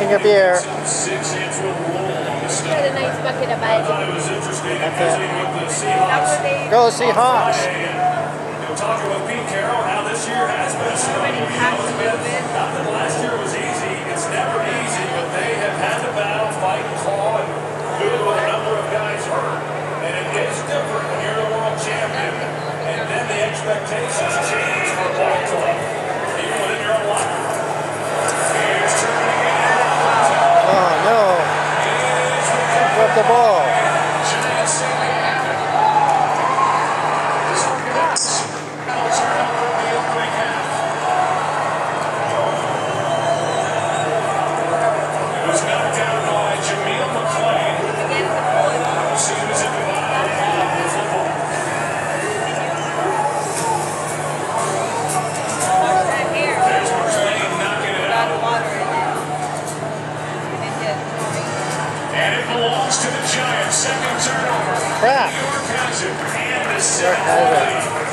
a beer. Got a nice bucket of ice. That's it. Go Seahawks! Talking with Pete Carroll, how this year has been. Nothing last year was easy. It's never easy, but they have had to battle, fight, claw, and do it with a number of guys hurt. And it is different when you're the world champion, and then the expectations change for Baltimore, even within your own locker room. Here's turning it. Oh no! Drop the ball. Belongs to the Giants. Second turnover. Crap. New York has it. And the New York has it.